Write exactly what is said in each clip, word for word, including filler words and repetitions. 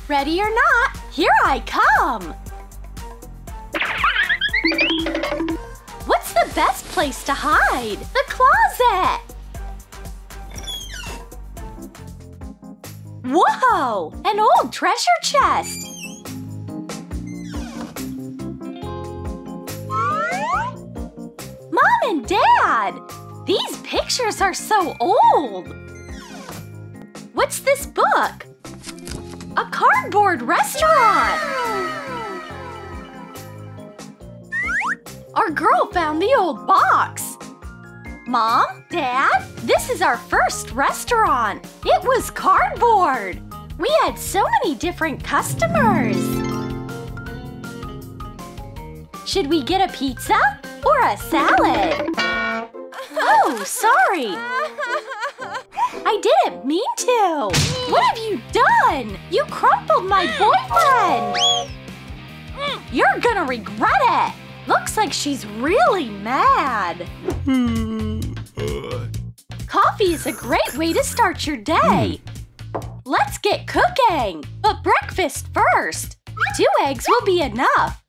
Ready or not, here I come! What's the best place to hide? The closet! Whoa! An old treasure chest! Mom and Dad! These pictures are so old! What's this book? A cardboard restaurant! Our girl found the old box! Mom? Dad? This is our first restaurant! It was cardboard! We had so many different customers! Should we get a pizza or a salad? Oh, sorry! I didn't mean to! What have you done? You crumpled my boyfriend! You're gonna regret it! Looks like she's really mad. Coffee is a great way to start your day. Let's get cooking! But breakfast first! Two eggs will be enough.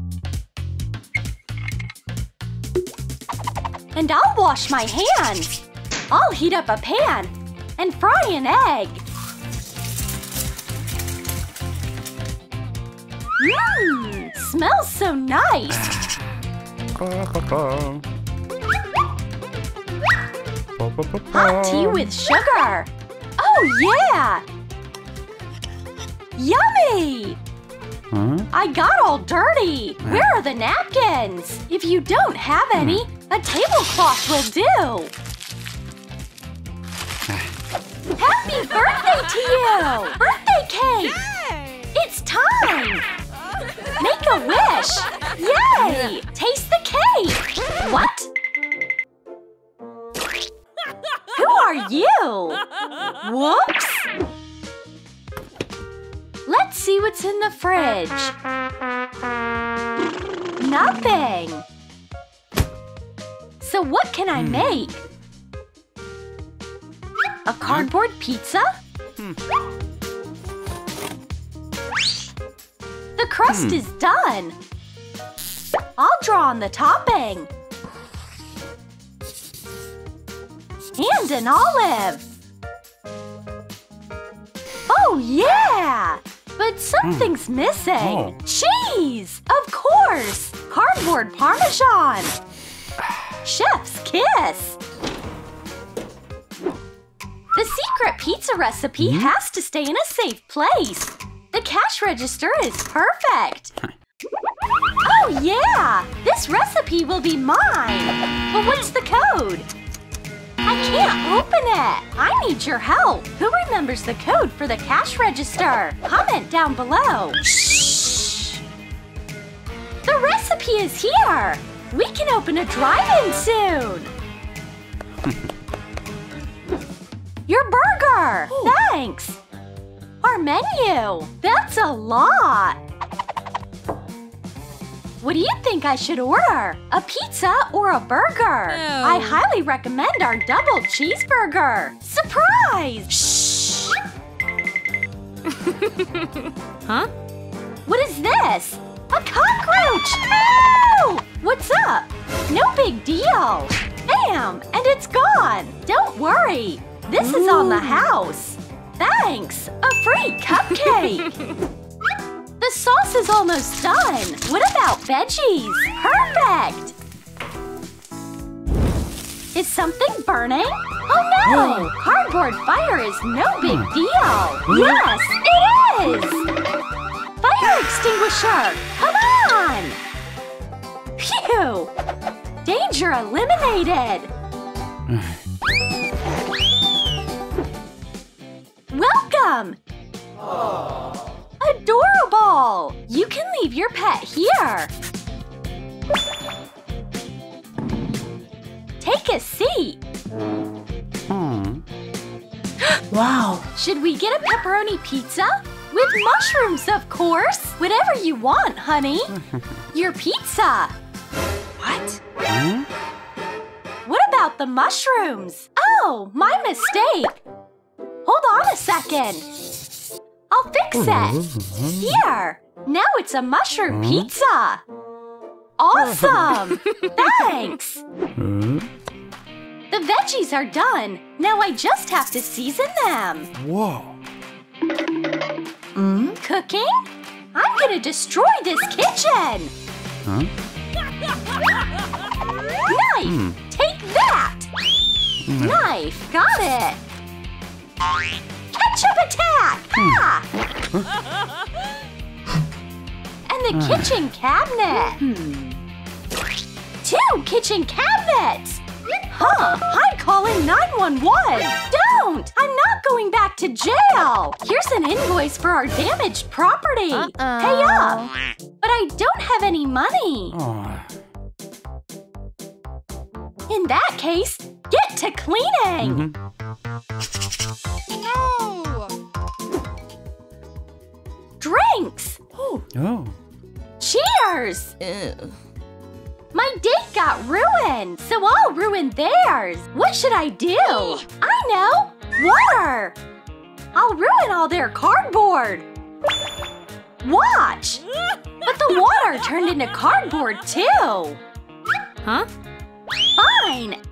And I'll wash my hands. I'll heat up a pan and fry an egg. Mmm, smells so nice. Hot tea with sugar. Oh yeah! Yummy! Huh? I got all dirty. Where are the napkins? If you don't have any, a tablecloth will do. Happy birthday to you! Birthday cake! Yay! It's time! Make a wish! Yay! Taste the cake! What? Who are you? Whoops! Let's see what's in the fridge. Nothing! So what can I make? A cardboard pizza? Hmm. The crust Hmm. is done. I'll draw on the topping. And an olive. Oh, yeah! But something's missing. Oh. Cheese! Of course! Cardboard Parmesan. Chef's kiss. The secret pizza recipe has to stay in a safe place. The cash register is perfect. Oh, yeah! This recipe will be mine. But what's the code? I can't open it. I need your help. Who remembers the code for the cash register? Comment down below. Shh! The recipe is here. We can open a drive-in soon. Your burger! Thanks! Our menu! That's a lot! What do you think I should order? A pizza or a burger? No. I highly recommend our double cheeseburger! Surprise! Shh! Huh? What is this? A cockroach! No! What's up? No big deal! Bam! And it's gone! Don't worry! This is on the house! Thanks! A free cupcake! The sauce is almost done! What about veggies? Perfect! Is something burning? Oh no! Cardboard fire is no big deal! Yes, it is! Fire extinguisher! Come on! Phew! Danger eliminated! Welcome! Adorable! You can leave your pet here. Take a seat. Hmm. Wow! Should we get a pepperoni pizza? With mushrooms, of course! Whatever you want, honey. Your pizza. What? Hmm? What about the mushrooms? Oh, my mistake. Hold on a second. I'll fix it. Here, now it's a mushroom pizza. Awesome! Thanks! The veggies are done. Now I just have to season them. Whoa. Mm? Cooking? I'm gonna destroy this kitchen! Huh? Knife! Mm. Take that! Mm. Knife! Got it! Ketchup attack! Ah! And the kitchen cabinet! Hmm. Two kitchen cabinets! Huh! I'm calling nine one one! Don't! I'm not going back to jail! Here's an invoice for our damaged property! Uh-oh. Pay up! But I don't have any money! Oh. In that case, get to cleaning! Mm-hmm. No! Drinks! Oh. Cheers! Ew. My date got ruined, so I'll ruin theirs. What should I do? I know! Water! I'll ruin all their cardboard. Watch! But the water turned into cardboard too. Huh? Fine.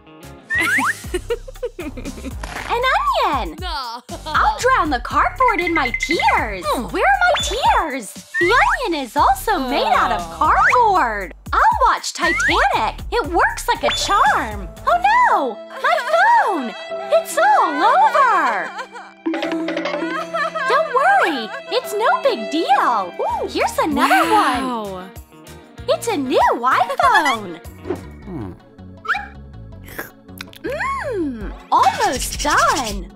An onion! No! I'll drown the cardboard in my tears. Where are my tears? The onion is also made out of cardboard. I'll watch Titanic. It works like a charm. Oh no! My phone! It's all over! Don't worry. It's no big deal. Ooh, here's another one. Wow. It's a new iPhone. Hmm. Mmm, almost done.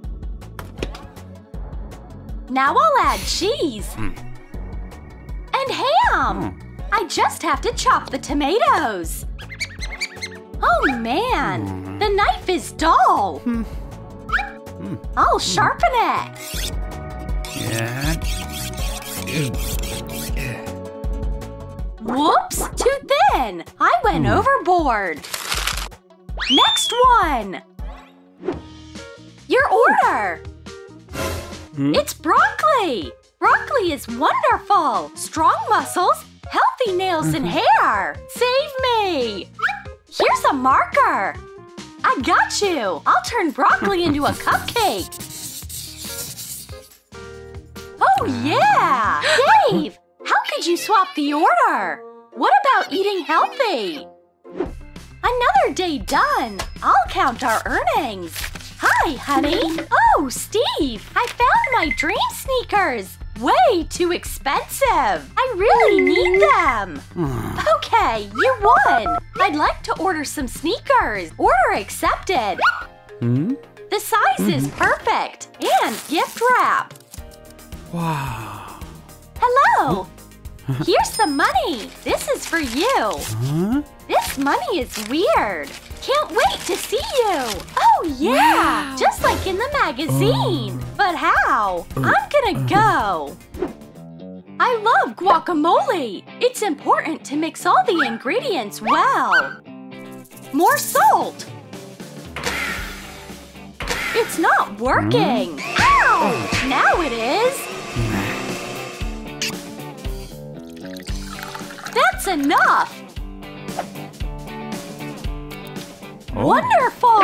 Now I'll add cheese. And ham. I just have to chop the tomatoes. Oh man, the knife is dull. I'll sharpen it. Yeah. Whoops, too thin. I went overboard. Next one. Your order. Hmm? It's broccoli. Broccoli is wonderful. Strong muscles, healthy nails and hair. Save me. Here's a marker. I got you. I'll turn broccoli into a cupcake. Oh yeah! Dave, how could you swap the order? What about eating healthy? Another day done. I'll count our earnings. Hi, honey. Oh, Steve, I found my dream sneakers. Way too expensive. I really need them. Okay, you won. I'd like to order some sneakers. Order accepted. Hmm? The size is perfect. And gift wrap. Wow. Hello. Here's some money. This is for you. Huh? This money is weird. Can't wait to see you. Oh, yeah. Wow. Just like in the magazine. But how? I'm gonna go. I love guacamole. It's important to mix all the ingredients well. More salt. It's not working. Ow! Now it is. That's enough. Wonderful!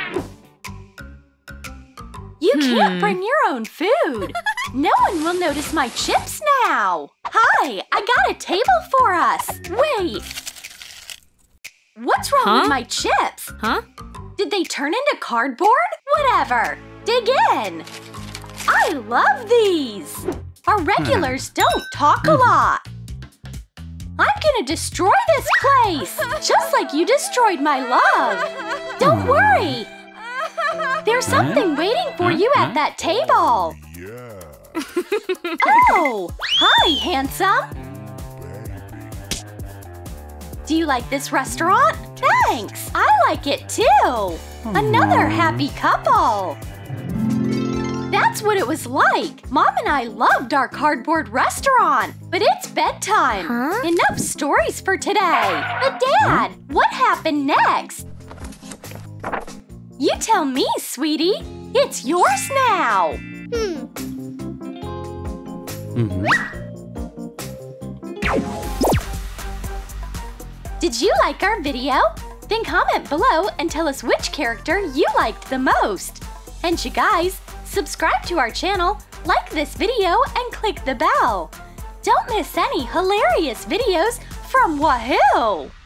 You can't bring your own food. No one will notice my chips now. Hi, I got a table for us. Wait. What's wrong Huh? with my chips? Huh? Did they turn into cardboard? Whatever. Dig in. I love these. Our regulars don't talk a lot. I'm gonna destroy this place, just like you destroyed my love. Don't worry. There's something waiting for you at that table. Oh, hi, handsome. Do you like this restaurant? Thanks. I like it too. Another happy couple. That's what it was like. Mom and I loved our cardboard restaurant. But it's bedtime. Huh? Enough stories for today. But Dad, what happened next? You tell me, sweetie. It's yours now. Hmm. Mm-hmm. Did you like our video? Then comment below and tell us which character you liked the most. And you guys, subscribe to our channel, like this video, and click the bell. Don't miss any hilarious videos from Wahoo!